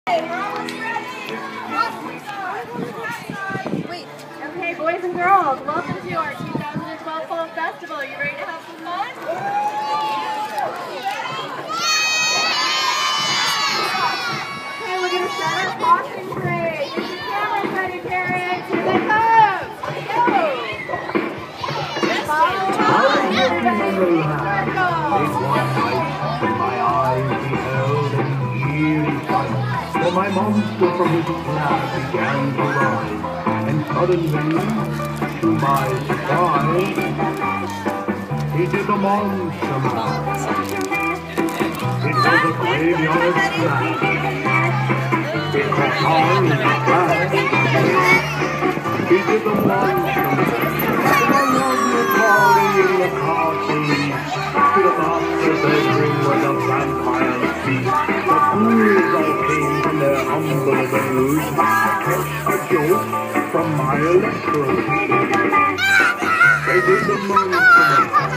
Wait. Okay, boys and girls, welcome to our 2012 Fall Festival. Are you ready to have some fun? Okay, we're going to start our costume parade. Get your cameras ready, parents. Here they come. Let's go. Follow along, everybody. My eyes beheld an eerie sight, for my monster from his slab began to rise, and suddenly, to my surprise, he did a monster mash. It was a graveyard smash. It caught on in a flash. He did a monster mash. In the cartoon, to the master bedroom where the vampires feast. The fools all came from their humble abode to catch a joke from my electrode. They did the monster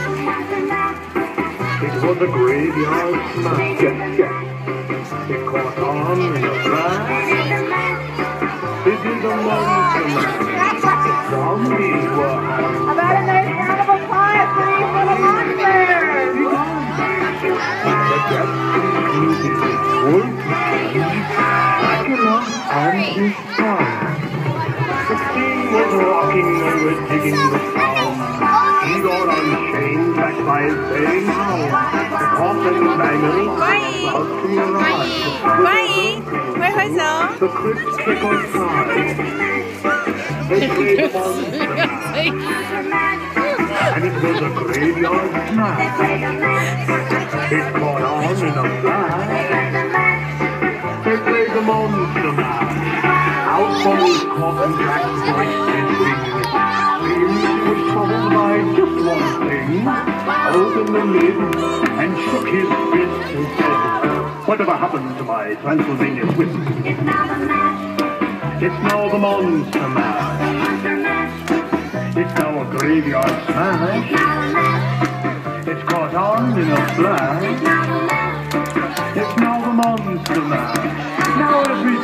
mash. It was a graveyard smash. It caught on in a flash. They did the monster mash. The zombies were happy. How about a nice round of applause, please, for the monsters? The Jackson included Dracula and his son. The king was rocking and was digging the sound. He got unchained back by his baying hound. The coffin bangers about to arrive. The crypt trickled side. They played the monster mash. And it was a graveyard smash. It caught on in a flash. They played the monster mash. Out from his coffin back voice his fingers. He was troubled by just one thing. Opened the lid and shook his fist and said, "Whatever happened to my Transylvania twist? It's now the monster mash. It's now a graveyard smash. It's caught on in a flash. It's now the monster mash. Now every